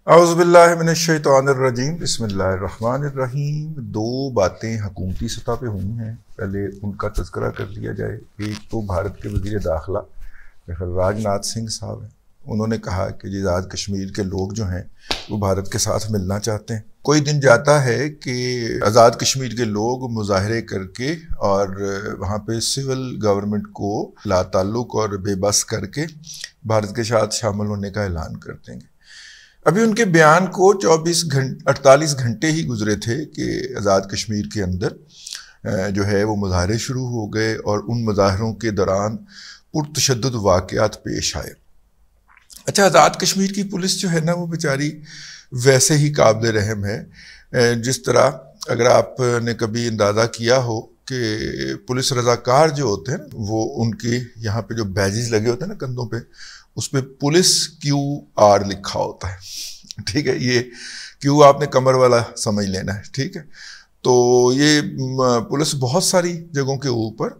اعوذ باللہ من الشیطان الرجیم بسم اللہ الرحمن الرحیم۔ دو باتیں حکومتی سطح پہ ہوئی ہیں، پہلے ان کا تذکرہ کر لیا جائے۔ ایک تو بھارت کے وزیر داخلہ راج ناتھ سنگھ صاحب ہیں، انہوں نے کہا کہ آزاد کشمیر کے لوگ جو ہیں وہ بھارت کے ساتھ ملنا چاہتے ہیں۔ کوئی دن جاتا ہے کہ آزاد کشمیر کے لوگ مظاہرے کر کے اور وہاں پہ سول گورنمنٹ کو لا تعلق اور بے بس کر کے بھارت کے ساتھ شامل ہونے کا اعلان کر دیں گے۔ ابھی ان کے بیان کو 48 گھنٹے ہی گزرے تھے کہ آزاد کشمیر کے اندر جو ہے وہ مظاہرے شروع ہو گئے اور ان مظاہروں کے دوران پرتشدد واقعات پیش آئے۔ اچھا، آزاد کشمیر کی پولیس جو ہے نا وہ بیچاری ویسے ہی قابل رحم ہے، جس طرح اگر آپ نے کبھی اندازہ کیا ہو کہ پولیس رضاکار جو ہوتے ہیں وہ ان کے یہاں پہ جو بیجز لگے ہوتے ہیں نا کندھوں پہ، اس پہ پولیس QR لکھا ہوتا ہے، ٹھیک ہے۔ یہ کیو آپ نے کمر والا سمجھ لینا ہے، ٹھیک ہے۔ تو یہ پولیس بہت ساری جگہوں کے اوپر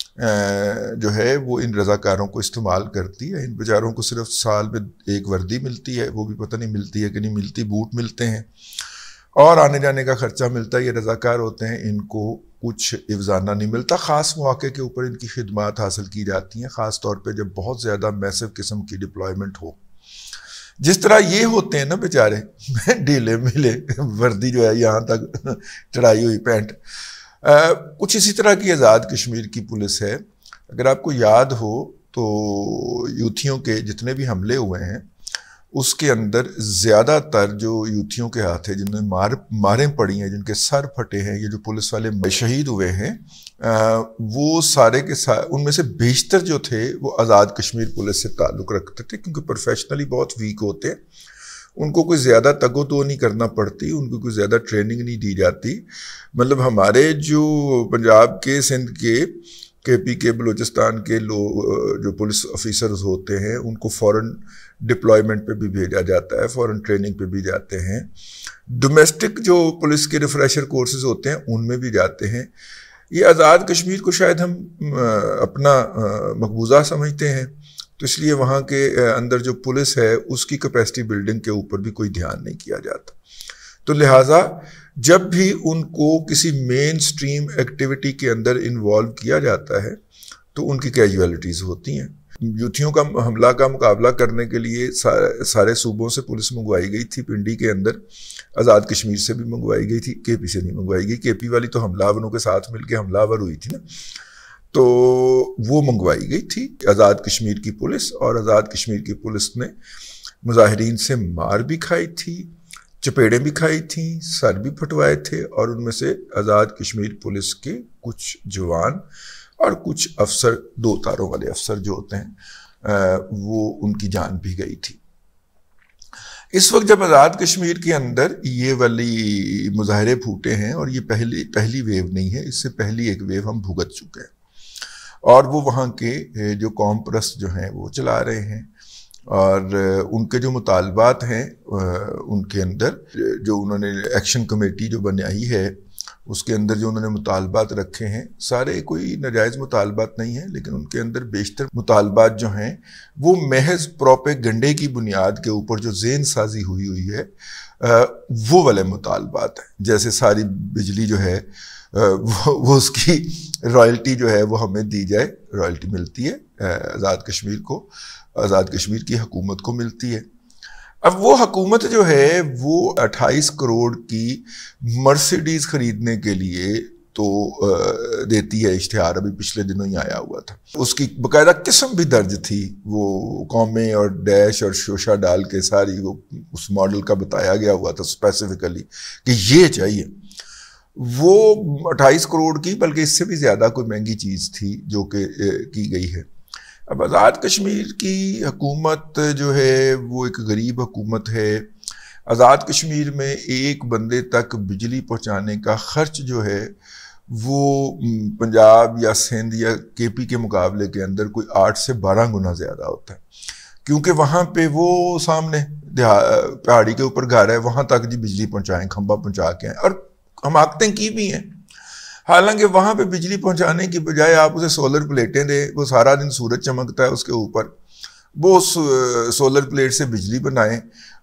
جو ہے وہ ان رضاکاروں کو استعمال کرتی ہے۔ ان بیچاروں کو صرف سال میں ایک وردی ملتی ہے، وہ بھی پتہ نہیں ملتی ہے کہ نہیں ملتی، بوٹ ملتے ہیں اور آنے جانے کا خرچہ ملتا ہے۔ یہ رضاکار ہوتے ہیں، ان کو کچھ افزانہ نہیں ملتا۔ خاص مواقع کے اوپر ان کی خدمات حاصل کی جاتی ہیں، خاص طور پہ جب بہت زیادہ میسو قسم کی ڈپلائمنٹ ہو، جس طرح یہ ہوتے ہیں نا بیچارے ڈھیلے ملے، وردی جو ہے یہاں تک چڑھائی ہوئی پینٹ۔ کچھ اسی طرح کی آزاد کشمیر کی پولیس ہے۔ اگر آپ کو یاد ہو تو یوتھیوں کے جتنے بھی حملے ہوئے ہیں اس کے اندر زیادہ تر جو یوتھیوں کے ہاتھ ہیں، جنہیں ماریں پڑی ہیں، جن کے سر پھٹے ہیں، یہ جو پولیس والے شہید ہوئے ہیں، وہ سارے کے ان میں سے بیشتر جو تھے وہ آزاد کشمیر پولیس سے تعلق رکھتے تھے، کیونکہ پروفیشنلی بہت ویک ہوتے ہیں، ان کو کوئی زیادہ تگ و دو نہیں کرنا پڑتی، ان کو کوئی زیادہ ٹریننگ نہیں دی جاتی۔ مطلب ہمارے جو پنجاب کے، سندھ کے، KP کے، بلوچستان کے لوگ جو پولیس آفیسرز ہوتے ہیں ان کو فوراً ڈپلائمنٹ پہ بھی بھیجا جاتا ہے، فوراً ٹریننگ پہ بھی جاتے ہیں۔ ڈومیسٹک جو پولیس کے ریفریشر کورسز ہوتے ہیں ان میں بھی جاتے ہیں۔ یہ آزاد کشمیر کو شاید ہم اپنا مقبوضہ سمجھتے ہیں، تو اس لیے وہاں کے اندر جو پولیس ہے اس کی کیپیسٹی بلڈنگ کے اوپر بھی کوئی دھیان نہیں کیا جاتا۔ تو لہٰذا جب بھی ان کو کسی مین سٹریم ایکٹیویٹی کے اندر انوالو کیا جاتا ہے تو ان کی کیجویلٹیز ہوتی ہیں۔ یوتھیوں کا حملہ کا مقابلہ کرنے کے لیے سارے صوبوں سے پولیس منگوائی گئی تھی، پنڈی کے اندر آزاد کشمیر سے بھی منگوائی گئی تھی، KP سے نہیں منگوائی گئی۔ KP والی تو حملہ آوروں کے ساتھ مل کے حملہ آور ہوئی تھی نا، تو وہ منگوائی گئی تھی آزاد کشمیر کی پولیس، اور آزاد کشمیر کی پولیس نے مظاہرین سے مار بھی کھائی تھی، چپیڑیں بھی کھائی تھیں، سر بھی پھٹوائے تھے، اور ان میں سے آزاد کشمیر پولیس کے کچھ جوان اور کچھ افسر، 2 تاروں والے افسر جو ہوتے ہیں وہ ان کی جان بھی گئی تھی۔ اس وقت جب آزاد کشمیر کے اندر یہ والی مظاہرے پھوٹے ہیں، اور یہ پہلی ویو نہیں ہے، اس سے پہلی ایک ویو ہم بھگت چکے ہیں، اور وہ وہاں کے جو قوم پرست جو ہیں وہ چلا رہے ہیں، اور ان کے جو مطالبات ہیں ان کے اندر جو انہوں نے ایکشن کمیٹی جو بنائی ہے اس کے اندر جو انہوں نے مطالبات رکھے ہیں، سارے کوئی ناجائز مطالبات نہیں ہیں، لیکن ان کے اندر بیشتر مطالبات جو ہیں وہ محض پروپیگنڈے کی بنیاد کے اوپر جو ذہن سازی ہوئی ہے وہ والے مطالبات ہیں۔ جیسے ساری بجلی جو ہے وہ اس کی رائلٹی جو ہے وہ ہمیں دی جائے، رائلٹی ملتی ہے آزاد کشمیر کو، آزاد کشمیر کی حکومت کو ملتی ہے۔ اب وہ حکومت جو ہے وہ 28 کروڑ کی مرسیڈیز خریدنے کے لیے تو دیتی ہے اشتہار، ابھی پچھلے دنوں ہی آیا ہوا تھا، اس کی باقاعدہ قسم بھی درج تھی، وہ قومیں اور ڈیش اور شوشہ ڈال کے ساری وہ اس ماڈل کا بتایا گیا ہوا تھا اسپیسیفکلی کہ یہ چاہیے۔ وہ 28 کروڑ کی، بلکہ اس سے بھی زیادہ کوئی مہنگی چیز تھی جو کہ کی گئی ہے۔ اب آزاد کشمیر کی حکومت جو ہے وہ ایک غریب حکومت ہے۔ آزاد کشمیر میں ایک بندے تک بجلی پہنچانے کا خرچ جو ہے وہ پنجاب یا سندھ یا KP کے مقابلے کے اندر کوئی 8 سے 12 گنا زیادہ ہوتا ہے، کیونکہ وہاں پہ وہ سامنے پہاڑی کے اوپر گھر ہے، وہاں تک جی بجلی پہنچائیں، کھمبا پہنچا کے ہیں، اور حماقتیں کی بھی ہیں۔ حالانکہ وہاں پہ بجلی پہنچانے کی بجائے آپ اسے سولر پلیٹیں دیں، وہ سارا دن سورج چمکتا ہے اس کے اوپر، وہ اس سولر پلیٹ سے بجلی بنائیں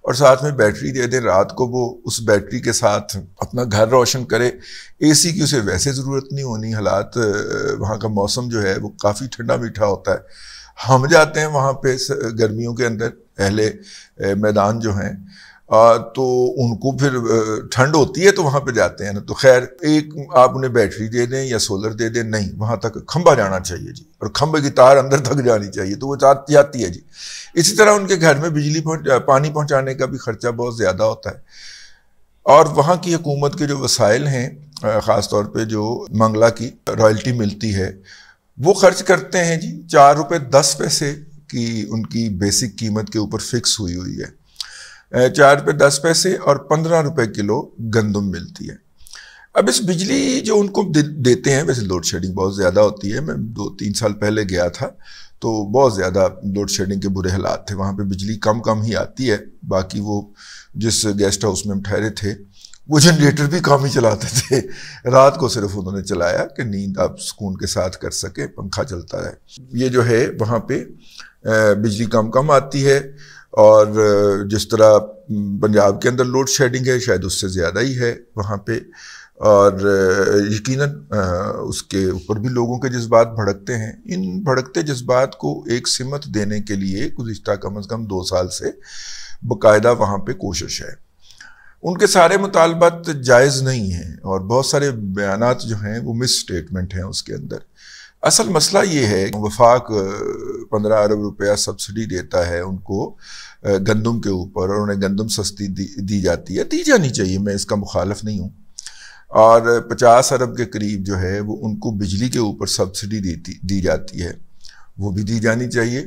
اور ساتھ میں بیٹری دے دیں، رات کو وہ اس بیٹری کے ساتھ اپنا گھر روشن کرے. اے سی کی اسے ویسے ضرورت نہیں ہونی، حالات وہاں کا موسم جو ہے وہ کافی ٹھنڈا میٹھا ہوتا ہے. ہم جاتے ہیں وہاں پہ گرمیوں کے اندر، اہل میدان جو ہیں تو ان کو پھر ٹھنڈ ہوتی ہے تو وہاں پہ جاتے ہیں نا. تو خیر، ایک آپ انہیں بیٹری دے دیں یا سولر دے دیں، نہیں، وہاں تک کھمبا جانا چاہیے جی، اور کھمبے کی تار اندر تک جانی چاہیے، تو وہ جاتی ہے جی. اسی طرح ان کے گھر میں پانی پہنچانے کا بھی خرچہ بہت زیادہ ہوتا ہے. اور وہاں کی حکومت کے جو وسائل ہیں، خاص طور پہ جو منگلا کی رائلٹی ملتی ہے، وہ خرچ کرتے ہیں جی. 4 روپے 10 پیسے کی ان کی بیسک قیمت کے اوپر فکس ہوئی ہے. 4 روپے 10 پیسے اور 15 روپے کلو گندم ملتی ہے. اب اس بجلی جو ان کو دیتے ہیں، ویسے لوڈ شیڈنگ بہت زیادہ ہوتی ہے. میں 2-3 سال پہلے گیا تھا تو بہت زیادہ لوڈ شیڈنگ کے برے حالات تھے. وہاں پہ بجلی کم ہی آتی ہے. باقی وہ جس گیسٹ ہاؤس میں ہم ٹھہرے تھے وہ جنریٹر بھی کم ہی چلاتے تھے. رات کو صرف انہوں نے چلایا کہ نیند آپ سکون کے ساتھ کر سکے، پنکھا چلتا ہے. یہ جو ہے وہاں پہ بجلی کم آتی ہے. اور جس طرح پنجاب کے اندر لوڈ شیڈنگ ہے، شاید اس سے زیادہ ہی ہے وہاں پہ. اور یقیناً اس کے اوپر بھی لوگوں کے جذبات بھڑکتے ہیں. ان بھڑکتے جذبات کو ایک سمت دینے کے لیے گزشتہ کم از کم 2 سال سے باقاعدہ وہاں پہ کوشش ہے. ان کے سارے مطالبات جائز نہیں ہیں، اور بہت سارے بیانات جو ہیں وہ مس اسٹیٹمنٹ ہیں اس کے اندر. اصل مسئلہ یہ ہے کہ وفاق 15 ارب روپیہ سبسڈی دیتا ہے ان کو گندم کے اوپر، اور انہیں گندم سستی دی جاتی ہے. دی جانی چاہیے، میں اس کا مخالف نہیں ہوں. اور 50 ارب کے قریب جو ہے وہ ان کو بجلی کے اوپر سبسڈی دی جاتی ہے، وہ بھی دی جانی چاہیے.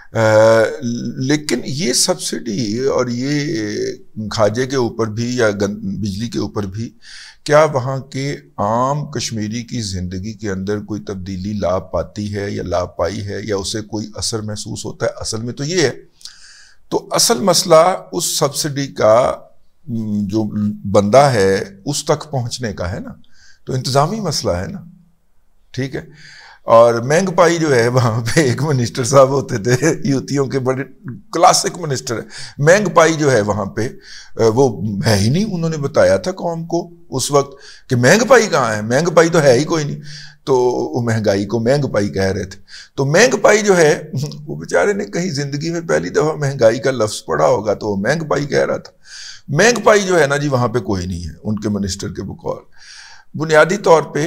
لیکن یہ سبسڈی اور یہ کھاجے کے اوپر بھی یا بجلی کے اوپر بھی کیا وہاں کے عام کشمیری کی زندگی کے اندر کوئی تبدیلی لا پاتی ہے یا لا پائی ہے، یا اسے کوئی اثر محسوس ہوتا ہے؟ اصل میں تو یہ ہے. تو اصل مسئلہ اس سبسڈی کا جو بندہ ہے اس تک پہنچنے کا ہے نا. تو انتظامی مسئلہ ہے نا، ٹھیک ہے. اور مہنگ پائی جو ہے، وہاں پہ ایک منسٹر صاحب ہوتے تھے یوتیوں کے، بڑے کلاسک منسٹر ہے. مہنگ پائی جو ہے وہاں پہ وہ ہے ہی نہیں. انہوں نے بتایا تھا قوم کو اس وقت کہ مہنگ پائی کہاں ہے، مہنگ پائی تو ہے ہی کوئی نہیں. تو وہ مہنگائی کو مہنگ پائی کہہ رہے تھے. تو مہنگ پائی جو ہے، وہ بیچارے نے کہیں زندگی میں پہلی دفعہ مہنگائی کا لفظ پڑھا ہوگا تو وہ مہنگ پائی کہہ رہا تھا. مہنگ پائی جو ہے نا جی، وہاں پہ کوئی نہیں ہے ان کے منسٹر کے بقول. بنیادی طور پہ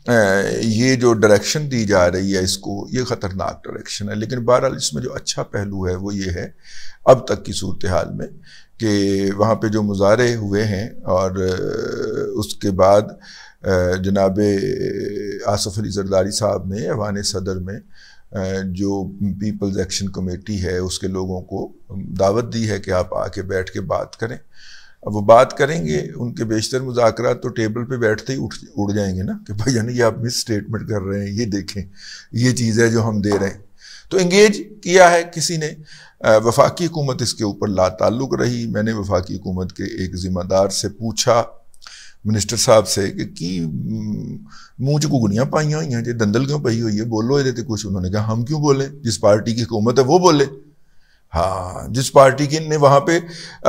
یہ جو ڈائریکشن دی جا رہی ہے اس کو، یہ خطرناک ڈائریکشن ہے. لیکن بہرحال اس میں جو اچھا پہلو ہے وہ یہ ہے اب تک کی صورتحال میں کہ وہاں پہ جو مظاہرے ہوئے ہیں، اور اس کے بعد جناب آصف علی زرداری صاحب نے ایوان صدر میں جو پیپلز ایکشن کمیٹی ہے اس کے لوگوں کو دعوت دی ہے کہ آپ آ کے بیٹھ کے بات کریں. اب وہ بات کریں گے، ان کے بیشتر مذاکرات تو ٹیبل پہ بیٹھتے ہی اڑ جائیں گے نا کہ بھائی یعنی یہ آپ مس اسٹیٹمنٹ کر رہے ہیں، یہ دیکھیں یہ چیز ہے جو ہم دے رہے ہیں. تو انگیج کیا ہے کسی نے. وفاقی حکومت اس کے اوپر لا تعلق رہی. میں نے وفاقی حکومت کے ایک ذمہ دار سے پوچھا، منسٹر صاحب سے، کہ کی منہ چ گگنیاں پائیاں ہوئی ہیں جی، دندل کیوں پئی ہوئی ہے، بولو یہ دیتے کچھ. انہوں نے کہا ہم کیوں بولیں، جس پارٹی کی حکومت ہے وہ بولے. ہاں، جس پارٹی کی نے وہاں پہ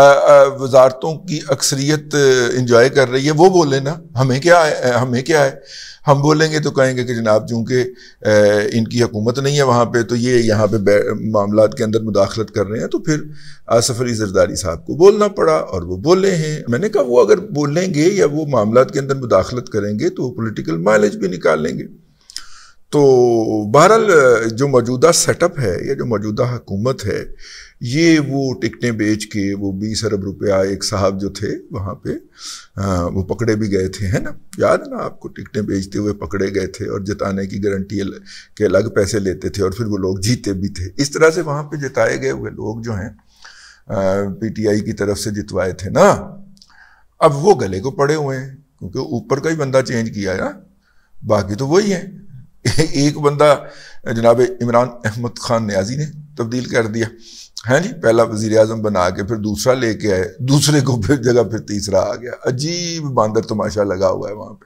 وزارتوں کی اکثریت انجوائے کر رہی ہے وہ بولے نا. ہمیں کیا ہے ہم بولیں گے تو کہیں گے کہ جناب چونکہ ان کی حکومت نہیں ہے وہاں پہ تو یہ یہاں پہ معاملات کے اندر مداخلت کر رہے ہیں. تو پھر آصف علی زرداری صاحب کو بولنا پڑا اور وہ بولے ہیں. میں نے کہا وہ اگر بولیں گے یا وہ معاملات کے اندر مداخلت کریں گے تو وہ پولیٹیکل مائلیج بھی نکال لیں گے. تو بہرحال جو موجودہ سیٹ اپ ہے یا جو موجودہ حکومت ہے، یہ وہ ٹکٹیں بیچ کے وہ 20 ارب روپیہ ایک صاحب جو تھے وہاں پہ وہ پکڑے بھی گئے تھے، ہے نا، یاد ہے نا آپ کو، ٹکٹیں بیچتے ہوئے پکڑے گئے تھے اور جتانے کی گارنٹی کے الگ پیسے لیتے تھے اور پھر وہ لوگ جیتے بھی تھے. اس طرح سے وہاں پہ جتائے گئے ہوئے لوگ جو ہیں پی ٹی آئی کی طرف سے جتوائے تھے نا، اب وہ گلے کو پڑے ہوئے ہیں کیونکہ اوپر کا ہی بندہ چینج کیا ہے نا، باقی تو وہی ہیں. ایک بندہ جناب عمران احمد خان نیازی نے تبدیل کر دیا ہے جی، پہلا وزیر اعظم بنا کے پھر دوسرا لے کے آئے، دوسرے کو پھر جگہ پھر تیسرا آ گیا. عجیب باندر تماشا لگا ہوا ہے وہاں پہ.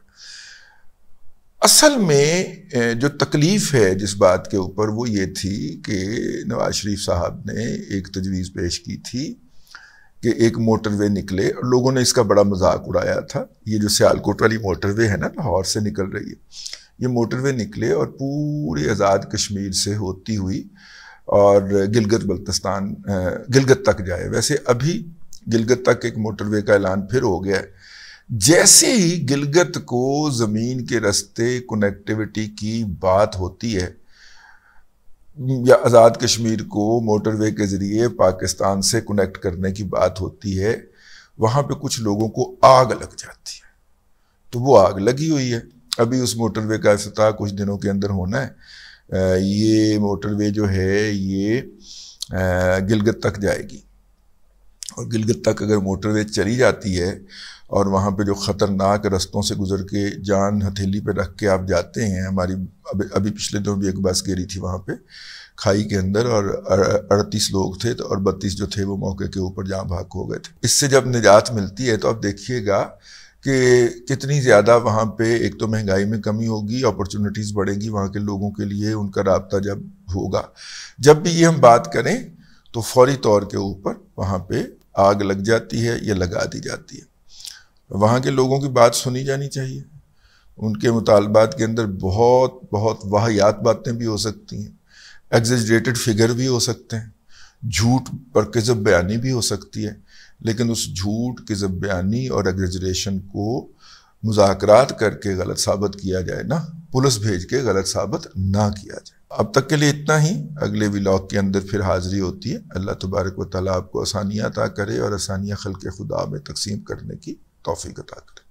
اصل میں جو تکلیف ہے جس بات کے اوپر وہ یہ تھی کہ نواز شریف صاحب نے ایک تجویز پیش کی تھی کہ ایک موٹر وے نکلے اور لوگوں نے اس کا بڑا مذاق اڑایا تھا. یہ جو سیالکوٹ والی موٹر وے ہے نا لاہور سے نکل رہی ہے, یہ موٹر وے نکلے اور پوری آزاد کشمیر سے ہوتی ہوئی اور گلگت بلتستان گلگت تک جائے. ویسے ابھی گلگت تک ایک موٹر وے کا اعلان پھر ہو گیا ہے. جیسے ہی گلگت کو زمین کے راستے کنیکٹیوٹی کی بات ہوتی ہے یا آزاد کشمیر کو موٹر وے کے ذریعے پاکستان سے کنیکٹ کرنے کی بات ہوتی ہے, وہاں پہ کچھ لوگوں کو آگ لگ جاتی ہے. تو وہ آگ لگی ہوئی ہے. ابھی اس موٹر وے کا افتتاح کچھ دنوں کے اندر ہونا ہے. یہ موٹر وے جو ہے یہ گلگت تک جائے گی, اور گلگت تک اگر موٹر وے چلی جاتی ہے اور وہاں پہ جو خطرناک رستوں سے گزر کے جان ہتھیلی پہ رکھ کے آپ جاتے ہیں, ہماری ابھی پچھلے دنوں بھی ایک بس گری تھی وہاں پہ کھائی کے اندر اور 38 لوگ تھے اور 32 جو تھے وہ موقع کے اوپر جہاں بھاگ ہو گئے تھے. اس سے جب نجات ملتی ہے تو آپ دیکھیے گا کہ کتنی زیادہ وہاں پہ ایک تو مہنگائی میں کمی ہوگی, اپرچونٹیز بڑھیں گی وہاں کے لوگوں کے لیے, ان کا رابطہ جب ہوگا. جب بھی یہ ہم بات کریں تو فوری طور کے اوپر وہاں پہ آگ لگ جاتی ہے یا لگا دی جاتی ہے. وہاں کے لوگوں کی بات سنی جانی چاہیے. ان کے مطالبات کے اندر بہت بہت واہیات باتیں بھی ہو سکتی ہیں, ایگزیجریٹڈ فگر بھی ہو سکتے ہیں, جھوٹ پر کذب بیانی بھی ہو سکتی ہے, لیکن اس جھوٹ کذب بیانی اور ایگزیجریشن کو مذاکرات کر کے غلط ثابت کیا جائے نا, پولیس بھیج کے غلط ثابت نہ کیا جائے. اب تک کے لیے اتنا ہی. اگلے ولاگ کے اندر پھر حاضری ہوتی ہے. اللہ تبارک و تعالیٰ آپ کو آسانیاں عطا کرے اور آسانیاں خلق خدا میں تقسیم کرنے کی توفیق عطا کرے.